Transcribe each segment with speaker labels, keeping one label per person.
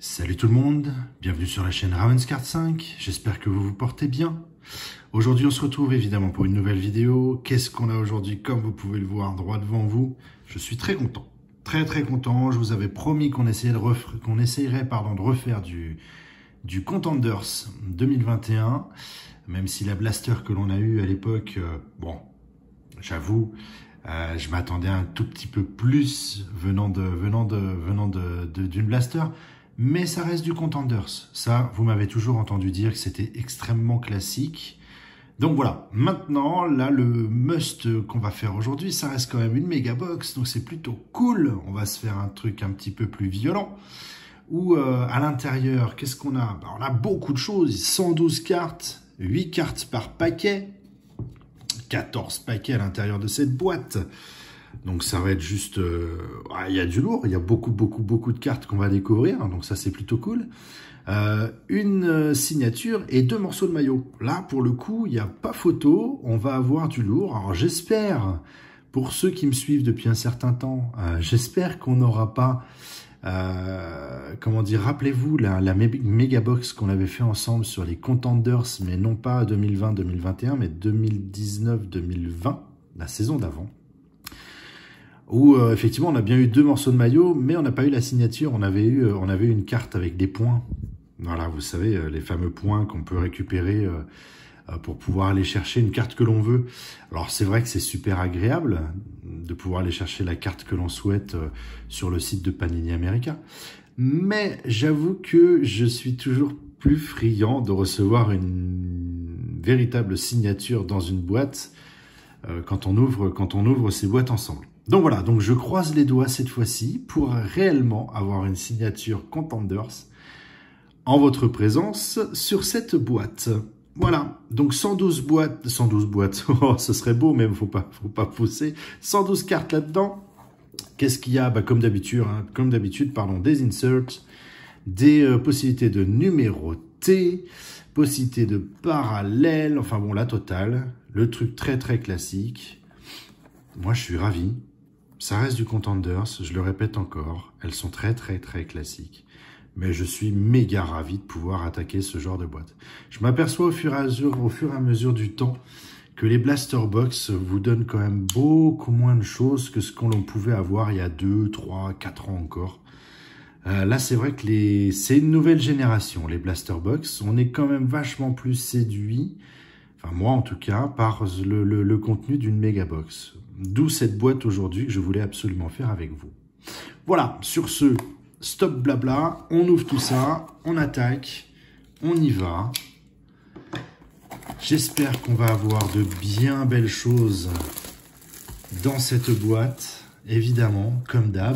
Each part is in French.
Speaker 1: Salut tout le monde, bienvenue sur la chaîne Ravenscard5, j'espère que vous vous portez bien. Aujourd'hui on se retrouve évidemment pour une nouvelle vidéo. Qu'est-ce qu'on a aujourd'hui? Comme vous pouvez le voir droit devant vous, je suis très content. Très content, je vous avais promis qu'on essayerait de refaire du Contenders 2021, même si la blaster que l'on a eue à l'époque, bon, j'avoue, je m'attendais un tout petit peu plus venant d'une blaster. Mais ça reste du Contenders. Ça, vous m'avez toujours entendu dire que c'était extrêmement classique. Donc voilà, maintenant, là, le must qu'on va faire aujourd'hui, ça reste quand même une méga box. Donc c'est plutôt cool. On va se faire un truc un petit peu plus violent. Ou à l'intérieur, qu'est-ce qu'on a? On a beaucoup de choses. 112 cartes, 8 cartes par paquet. 14 paquets à l'intérieur de cette boîte. Donc ça va être juste, il y a du lourd, il y a beaucoup de cartes qu'on va découvrir, donc ça c'est plutôt cool. Une signature et 2 morceaux de maillot. Là pour le coup, il n'y a pas photo, on va avoir du lourd. Alors j'espère, pour ceux qui me suivent depuis un certain temps, j'espère qu'on n'aura pas, comment dire, rappelez-vous la méga box qu'on avait fait ensemble sur les Contenders, mais non pas 2020-2021, mais 2019-2020, la saison d'avant. Où effectivement on a bien eu 2 morceaux de maillot, mais on n'a pas eu la signature. On avait eu une carte avec des points. Voilà, vous savez, les fameux points qu'on peut récupérer pour pouvoir aller chercher une carte que l'on veut. Alors c'est vrai que c'est super agréable de pouvoir aller chercher la carte que l'on souhaite sur le site de Panini America. Mais j'avoue que je suis toujours plus friand de recevoir une véritable signature dans une boîte quand on ouvre ces boîtes ensemble. Donc voilà, donc je croise les doigts cette fois-ci pour réellement avoir une signature Contenders en votre présence sur cette boîte. Voilà, donc 112 boîtes, oh, ce serait beau même, faut pas pousser. 112 cartes là-dedans. Qu'est-ce qu'il y a? Comme d'habitude, des inserts, des possibilités de numéroter, possibilités de parallèles, enfin bon, la totale, le truc très classique. Moi, je suis ravi. Ça reste du Contenders, je le répète encore, elles sont très classiques. Mais je suis méga ravi de pouvoir attaquer ce genre de boîte. Je m'aperçois au fur et à mesure du temps que les Blaster Box vous donnent quand même beaucoup moins de choses que ce qu'on pouvait avoir il y a 2, 3, 4 ans encore. Là, c'est vrai que c'est une nouvelle génération, les Blaster Box. On est quand même vachement plus séduit, enfin moi en tout cas, par le contenu d'une méga box. D'où cette boîte aujourd'hui que je voulais absolument faire avec vous. Voilà, sur ce, stop blabla, on ouvre tout ça, on attaque, on y va. J'espère qu'on va avoir de bien belles choses dans cette boîte, évidemment, comme d'hab.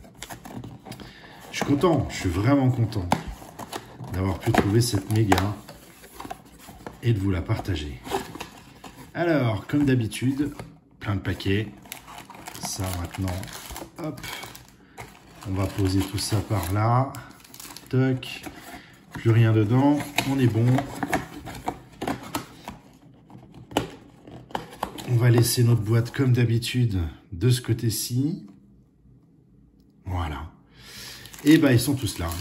Speaker 1: Je suis content, je suis vraiment content d'avoir pu trouver cette méga et de vous la partager. Alors, comme d'habitude, plein de paquets. Ça maintenant, hop, on va poser tout ça par là. Toc, plus rien dedans, on est bon. On va laisser notre boîte comme d'habitude de ce côté-ci. Voilà. Et ben ils sont tous là.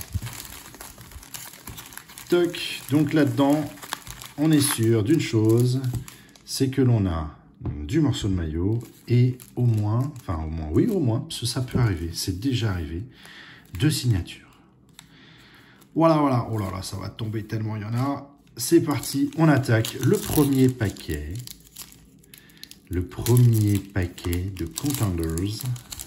Speaker 1: Toc, donc là-dedans, on est sûr d'une chose, c'est que l'on a du morceau de maillot et au moins, parce que ça peut arriver, c'est déjà arrivé, 2 signatures. Voilà, oh là là, ça va tomber tellement il y en a. C'est parti, on attaque le premier paquet. Le premier paquet de Contenders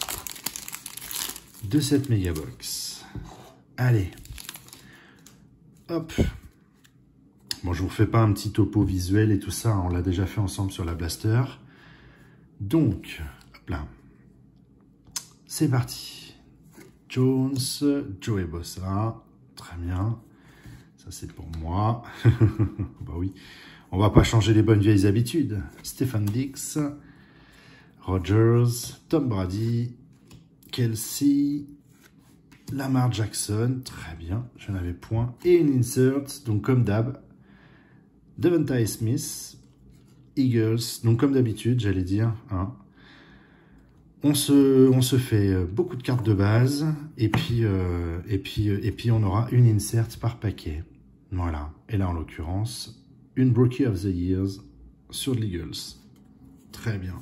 Speaker 1: de cette méga box. Allez, hop. Bon, je vous refais pas un petit topo visuel et tout ça, on l'a déjà fait ensemble sur la blaster. Donc, hop là, c'est parti. Jones, Joey Bossa, très bien. Ça c'est pour moi. Bah oui, on va pas changer les bonnes vieilles habitudes. Stephen Dix, Rogers, Tom Brady, Kelsey, Lamar Jackson, très bien, je n'avais point. Et une insert, donc comme d'hab, Devontae Smith, Eagles, donc comme d'habitude, j'allais dire, hein. On se fait beaucoup de cartes de base et puis on aura une insert par paquet. Voilà. Et là, en l'occurrence, une Rookie of the Years sur de l'Eagles. Très bien.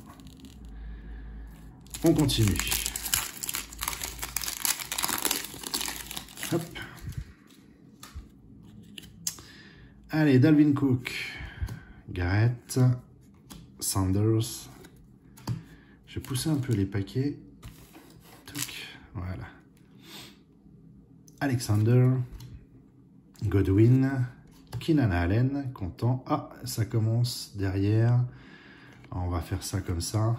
Speaker 1: On continue. Hop. Allez, Dalvin Cook, Garrett, Sanders. Je vais pousser un peu les paquets. Voilà. Alexander, Godwin, Keenan Allen, content. Ah, ça commence derrière. On va faire ça comme ça.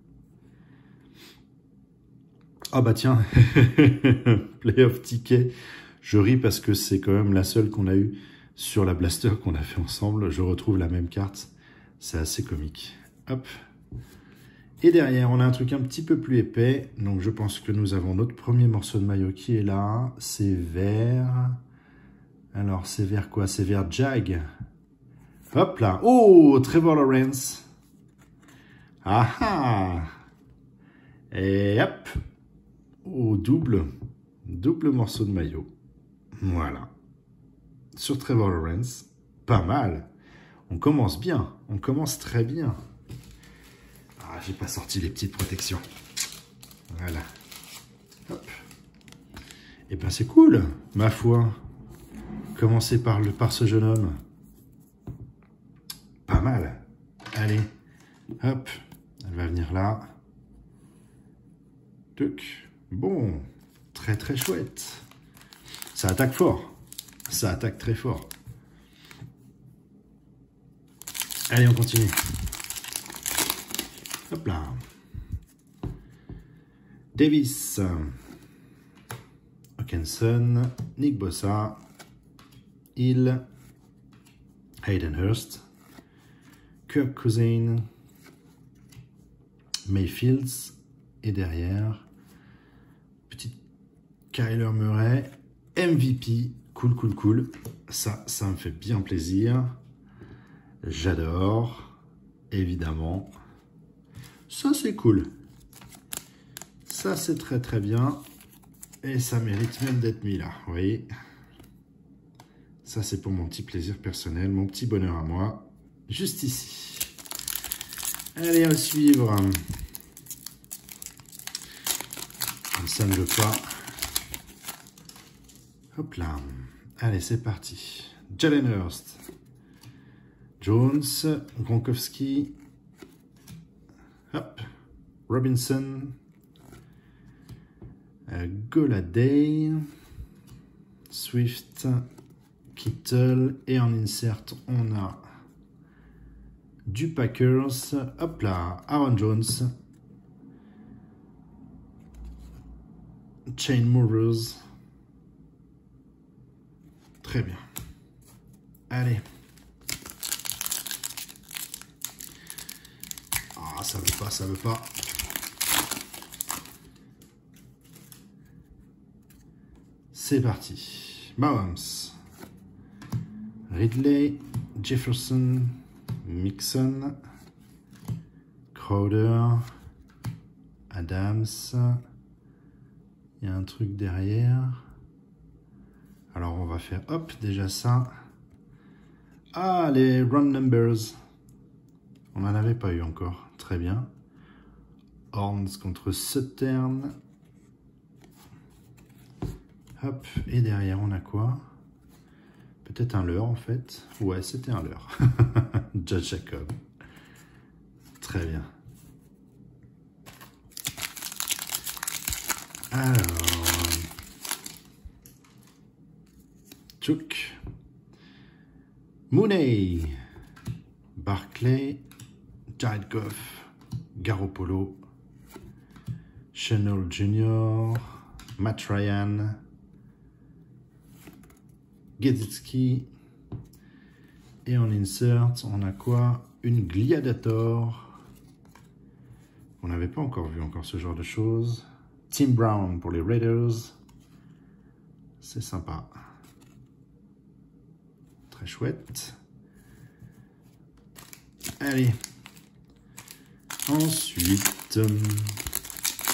Speaker 1: Ah bah tiens, playoff ticket. Je ris parce que c'est quand même la seule qu'on a eue sur la blaster qu'on a fait ensemble. Je retrouve la même carte. C'est assez comique. Hop. Et derrière, on a un truc un petit peu plus épais. Donc je pense que nous avons notre premier morceau de maillot qui est là. C'est vert. Alors c'est vert quoi? C'est vert Jag. Hop là. Oh, Trevor Lawrence. Ah ah. Et hop. Oh, double morceau de maillot. Voilà. Sur Trevor Lawrence. Pas mal. On commence bien. On commence très bien. Ah, j'ai pas sorti les petites protections. Voilà. Hop. Et ben c'est cool, ma foi. Commencer par ce jeune homme. Pas mal. Allez. Hop. Elle va venir là. Tuc. Bon, très très chouette. Ça attaque fort. Ça attaque très fort. Allez, on continue. Hop là. Davis. Hawkinson. Nick Bossa. Hill. Hayden Hurst. Kirk Cousins. Mayfields. Et derrière... Kyler Murray, MVP, cool. Ça me fait bien plaisir. J'adore, évidemment. Ça, c'est cool. Ça, c'est très, très bien. Et ça mérite même d'être mis là, vous voyez. Ça, c'est pour mon petit plaisir personnel, mon petit bonheur à moi. Juste ici. Allez, à suivre. Comme ça ne veut pas... Hop là. Allez, c'est parti. Jalen Hurst. Jones. Gronkowski. Hop. Robinson. Golladay. Swift. Kittle. Et en insert, on a du Packers. Hop là. Aaron Jones. Chain Movers. Très bien. Allez. Ah, ça veut pas. C'est parti. Mahomes. Ridley. Jefferson. Mixon. Crowder. Adams. Il y a un truc derrière. Alors, on va faire, hop, déjà ça. Ah, les run numbers. On n'en avait pas eu encore. Très bien. Horns contre Southern. Hop, et derrière, on a quoi? Peut-être un leurre, en fait. Ouais, c'était un leurre. Josh Jacob. Très bien. Alors... Chouk, Mooney, Barclay, Jared Goff, Garoppolo, Chenol Jr., Matt Ryan, Gesicki, et en insert, on a quoi? Une Gliadator. On n'avait pas encore vu ce genre de choses. Tim Brown pour les Raiders. C'est sympa. Très chouette. Allez. Ensuite,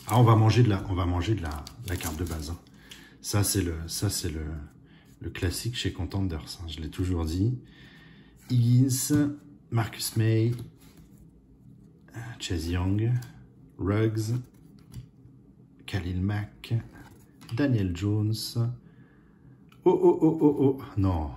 Speaker 1: Ah, on va manger de la carte de base. Hein. Ça, c'est le classique chez Contenders. Hein. Je l'ai toujours dit. Higgins, Marcus May, Chase Young, Ruggs, Khalil Mack, Daniel Jones. Oh, non.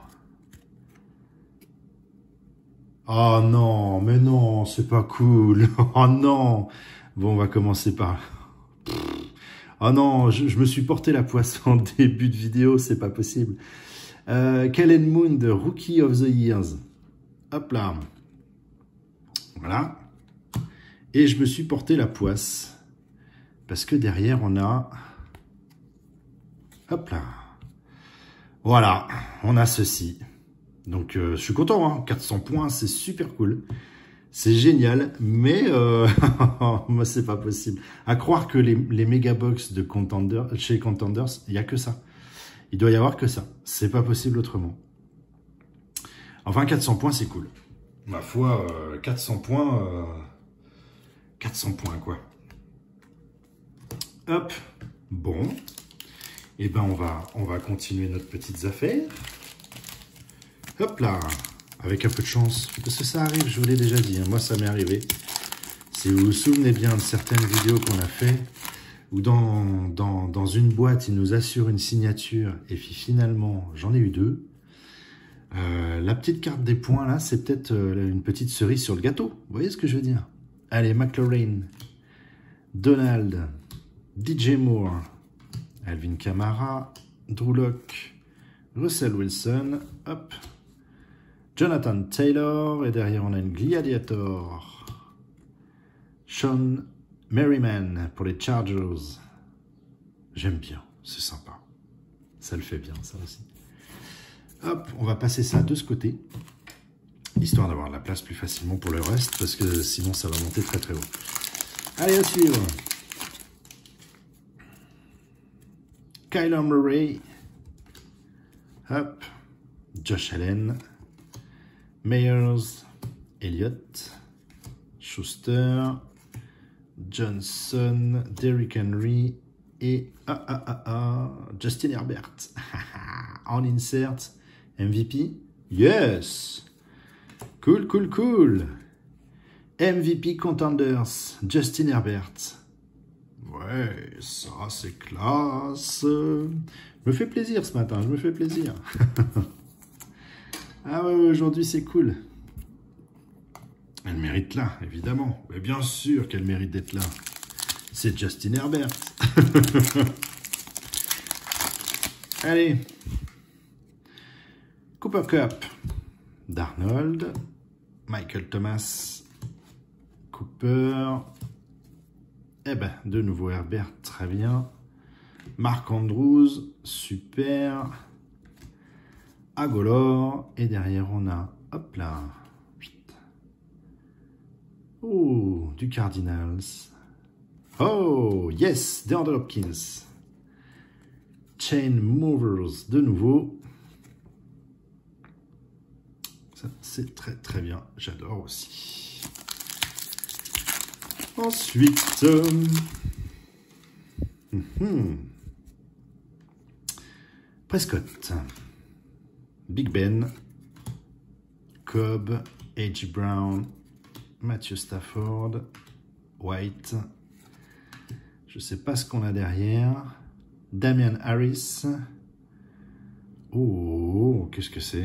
Speaker 1: Oh non, mais non, c'est pas cool. Oh non. Bon, on va commencer par... Oh non, je me suis porté la poisse en début de vidéo, c'est pas possible. Kellen Mond, Rookie of the Years. Hop là. Voilà. Et je me suis porté la poisse. Parce que derrière, on a... Hop là. Voilà, on a ceci. Donc, je suis content, hein. 400 points, c'est super cool. C'est génial, mais moi, c'est pas possible. À croire que les mégabox de chez Contenders, il n'y a que ça. Il doit y avoir que ça. C'est pas possible autrement. Enfin, 400 points, c'est cool. Ma foi, 400 points... 400 points, quoi. Hop. Bon. Eh ben, on va continuer notre petites affaires. Hop là. Avec un peu de chance. Parce que ça arrive, je vous l'ai déjà dit. Hein, moi, ça m'est arrivé. Si vous vous souvenez bien de certaines vidéos qu'on a fait, où dans une boîte, il nous assure une signature, et puis finalement, j'en ai eu 2. La petite carte des points, là, c'est peut-être une petite cerise sur le gâteau. Vous voyez ce que je veux dire? Allez, McLaurin, Donald, DJ Moore, Alvin Kamara, Drew Lock, Russell Wilson, hop, Jonathan Taylor, et derrière on a une Gladiator, Sean Merriman pour les Chargers. J'aime bien, c'est sympa. Ça le fait bien, ça aussi. Hop, on va passer ça de ce côté, histoire d'avoir la place plus facilement pour le reste, parce que sinon ça va monter très très haut. Allez, à suivre. Kyler Murray, hop, Josh Allen, Meyers, Elliott, Schuster, Johnson, Derrick Henry et Justin Herbert. En insert, MVP, yes, cool, cool, cool. MVP Contenders, Justin Herbert. Ouais, ça c'est classe. Je me fais plaisir ce matin, je me fais plaisir. Ah ouais, aujourd'hui c'est cool. Elle mérite là, évidemment. Mais bien sûr qu'elle mérite d'être là. C'est Justin Herbert. Allez. Cooper Kupp. Darnold. Michael Thomas. Cooper. Eh ben, de nouveau Herbert, très bien. Mark Andrews, super. Agolor. Et derrière, on a, hop là. Oh, du Cardinals. Oh, yes, DeAndre Hopkins. Chain Movers, de nouveau. Ça, c'est très, très bien. J'adore aussi. Ensuite, Prescott, Big Ben, Cobb, A.J. Brown, Matthew Stafford, White. Je ne sais pas ce qu'on a derrière. Damian Harris. Oh, qu'est-ce que c'est?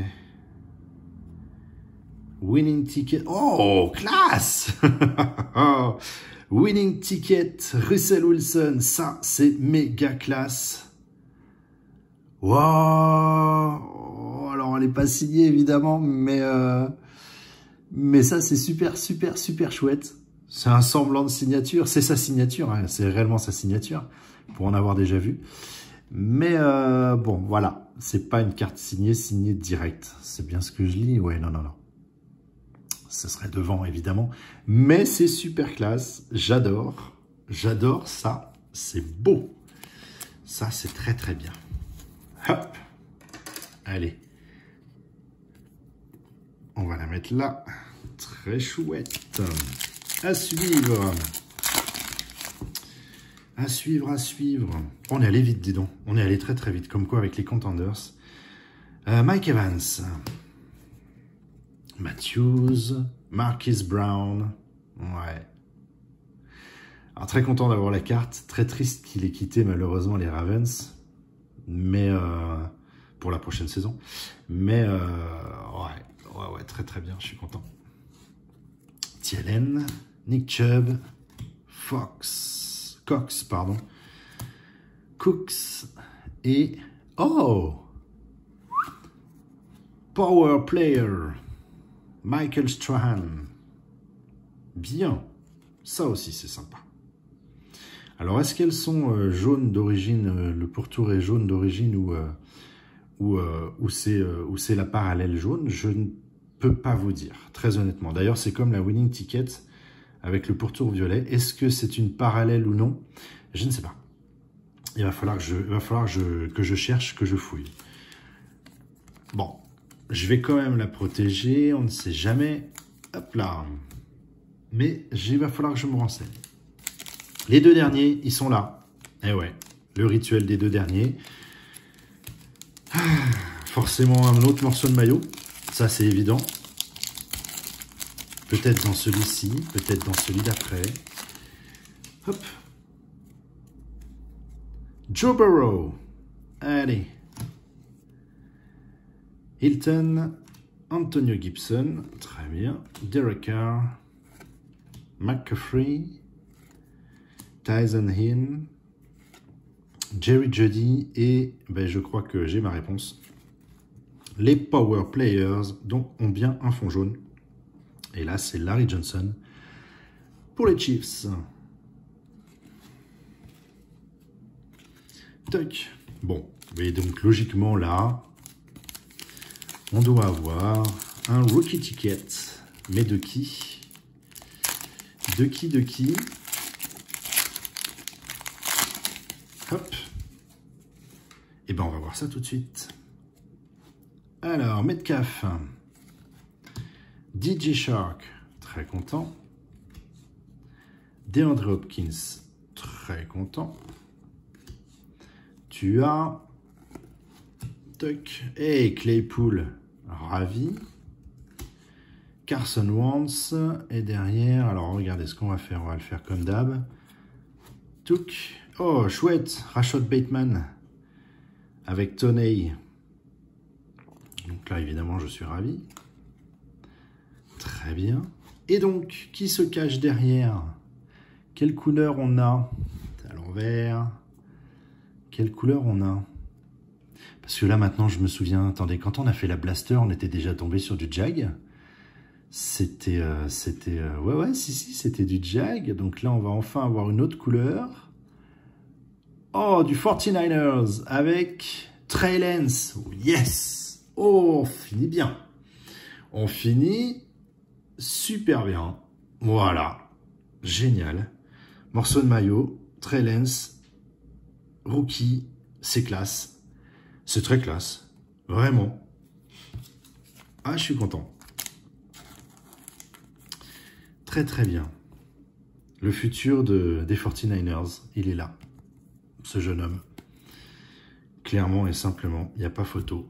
Speaker 1: Winning Ticket. Oh, classe. Winning Ticket, Russell Wilson. Ça, c'est méga classe. Wow. Alors, elle n'est pas signée, évidemment, mais ça, c'est super, super, super chouette. C'est un semblant de signature. C'est sa signature, hein. C'est réellement sa signature, pour en avoir déjà vu. Mais bon, voilà. C'est pas une carte signée directe. C'est bien ce que je lis. Ouais, non, non, non. Ce serait devant, évidemment. Mais c'est super classe. J'adore. J'adore ça. C'est beau. Ça, c'est très, très bien. Hop. Allez. On va la mettre là. Très chouette. À suivre. À suivre, à suivre. On est allé vite, dis donc. On est allé très très vite, comme quoi avec les Contenders. Mike Evans. Matthews. Marquise Brown. Ouais. Alors très content d'avoir la carte. Très triste qu'il ait quitté malheureusement les Ravens. Mais pour la prochaine saison. Mais ouais, très très bien, je suis content. Thielen, Nick Chubb, Cox, pardon, Cooks et Power Player, Michael Strahan. Bien, ça aussi c'est sympa. Alors est-ce qu'elles sont jaunes d'origine, le pourtour est jaune d'origine ou c'est la parallèle jaune? Je ne peux pas vous dire, très honnêtement. D'ailleurs c'est comme la winning ticket avec le pourtour violet. Est-ce que c'est une parallèle ou non? Je ne sais pas. Il va falloir que je cherche, que je fouille. Bon, je vais quand même la protéger. On ne sait jamais. Hop là. Mais il va falloir que je me renseigne. Les deux derniers, ils sont là. Eh ouais, le rituel des deux derniers. Forcément un autre morceau de maillot. Ça, c'est évident. Peut-être dans celui-ci, peut-être dans celui d'après. Hop. Joe Burrow. Allez. Hilton. Antonio Gibson. Très bien. Derek Carr. McCaffrey. Tyson Hill. Jerry Jeudy. Et ben, je crois que j'ai ma réponse. Les Power Players donc, ont bien un fond jaune. Et là, c'est Larry Johnson pour les Chiefs. Toc. Bon, et donc logiquement là, on doit avoir un rookie ticket. Mais de qui? De qui? Hop. Et ben on va voir ça tout de suite. Alors, Metcalf. DJ Shark, très content. DeAndre Hopkins, très content. Tu as... Tuck. Et Claypool, ravi. Carson Wentz. Et derrière, alors regardez ce qu'on va faire. On va le faire comme d'hab. Tuck. Oh, chouette. Rashad Bateman. Avec Toney. Donc là, évidemment, je suis ravi. Très bien. Et donc, qui se cache derrière? Quelle couleur on a? À l'envers. Quelle couleur on a? Parce que là, maintenant, je me souviens... Attendez, quand on a fait la Blaster, on était déjà tombé sur du Jag. C'était... ouais, si, c'était du Jag. Donc là, on va enfin avoir une autre couleur. Oh, du 49ers avec Trey Lance. Yes! Oh, on finit bien. On finit... super bien. Voilà. Génial. Morceau de maillot. Trey Lance. Rookie. C'est classe. C'est très classe. Vraiment. Ah, je suis content. Très très bien. Le futur des 49ers, il est là. Ce jeune homme. Clairement et simplement. Il n'y a pas photo.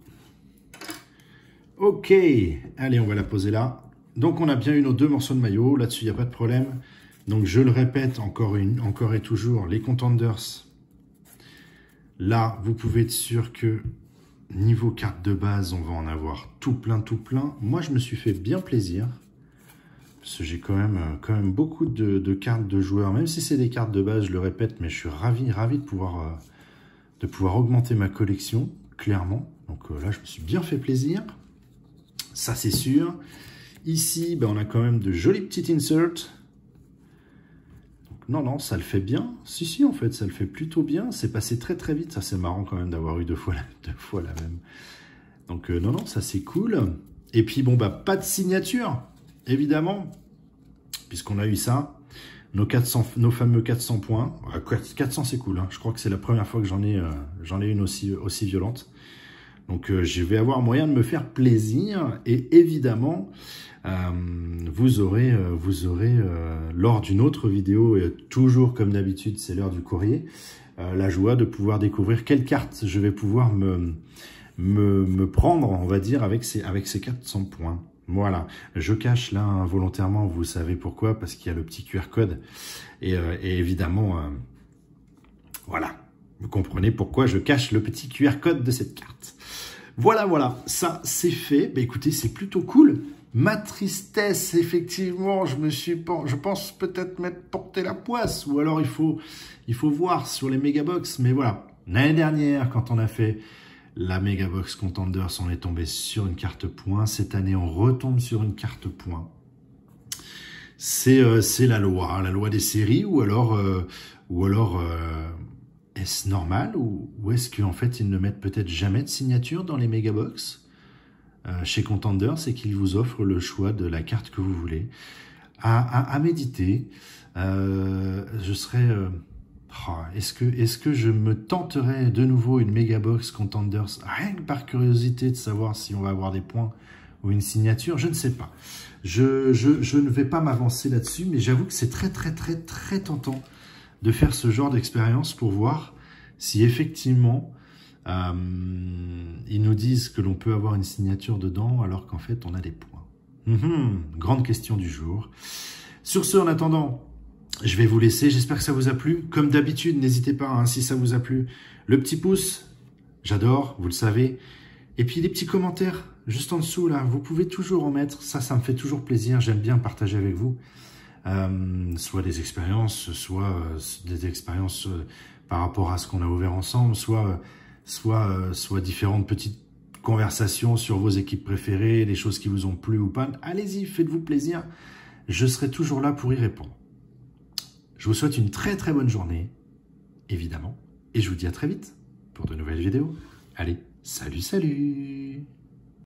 Speaker 1: Ok. Allez, on va la poser là. Donc, on a bien eu nos deux morceaux de maillot. Là-dessus, il n'y a pas de problème. Donc, je le répète encore et toujours, les Contenders. Là, vous pouvez être sûr que niveau carte de base, on va en avoir tout plein. Moi, je me suis fait bien plaisir. Parce que j'ai quand même beaucoup de cartes de joueurs. Même si c'est des cartes de base, je le répète, mais je suis ravi de pouvoir augmenter ma collection, clairement. Donc là, je me suis bien fait plaisir. Ça, c'est sûr. Ici, ben, on a quand même de jolis petits inserts. Donc, non, ça le fait bien. Si, en fait, ça le fait plutôt bien. C'est passé très très vite. Ça, c'est marrant quand même d'avoir eu deux fois la même. Donc, non, ça c'est cool. Et puis, bon, bah, pas de signature, évidemment, puisqu'on a eu ça. Nos fameux 400 points. 400, c'est cool. Hein. Je crois que c'est la première fois que j'en ai une aussi violente. Donc je vais avoir moyen de me faire plaisir et évidemment vous aurez lors d'une autre vidéo, et toujours comme d'habitude c'est l'heure du courrier, la joie de pouvoir découvrir quelle carte je vais pouvoir me prendre, on va dire, avec ces 400 points. Voilà, je cache là involontairement, vous savez pourquoi, parce qu'il y a le petit QR code et évidemment voilà, vous comprenez pourquoi je cache le petit QR code de cette carte. Voilà, ça c'est fait. Bah, écoutez, c'est plutôt cool. Ma tristesse, effectivement, je pense peut-être m'être porté la poisse, ou alors il faut voir sur les mégabox. Mais voilà, l'année dernière, quand on a fait la Megabox Contenders, on est tombé sur une carte point. Cette année, on retombe sur une carte point. C'est la loi des séries, ou alors est-ce normal, ou est-ce qu'en fait ils ne mettent peut-être jamais de signature dans les Megabox chez Contenders, et qu'ils vous offrent le choix de la carte que vous voulez. À méditer. Je serais... Est-ce que je me tenterai de nouveau une Megabox Contenders, rien que par curiosité de savoir si on va avoir des points ou une signature? Je ne sais pas. Je ne vais pas m'avancer là-dessus, mais j'avoue que c'est très tentant de faire ce genre d'expérience pour voir si effectivement ils nous disent que l'on peut avoir une signature dedans alors qu'en fait on a des points. Grande question du jour. Sur ce, en attendant, je vais vous laisser, j'espère que ça vous a plu. Comme d'habitude, n'hésitez pas, hein, si ça vous a plu, le petit pouce, j'adore, vous le savez. Et puis les petits commentaires, juste en dessous, là, vous pouvez toujours en mettre, ça me fait toujours plaisir, j'aime bien partager avec vous. Soit des expériences, soit des expériences par rapport à ce qu'on a ouvert ensemble, soit différentes petites conversations sur vos équipes préférées, des choses qui vous ont plu ou pas. Allez-y, faites-vous plaisir, je serai toujours là pour y répondre. Je vous souhaite une très bonne journée, évidemment, et je vous dis à très vite pour de nouvelles vidéos. Allez, salut